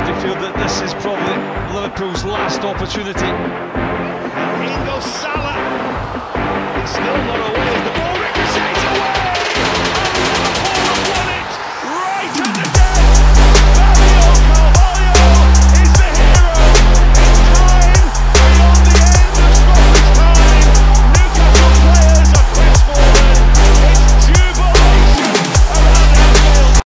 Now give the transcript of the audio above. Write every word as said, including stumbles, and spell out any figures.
have to feel that this is probably Liverpool's last opportunity. And in goes Salah. It's still not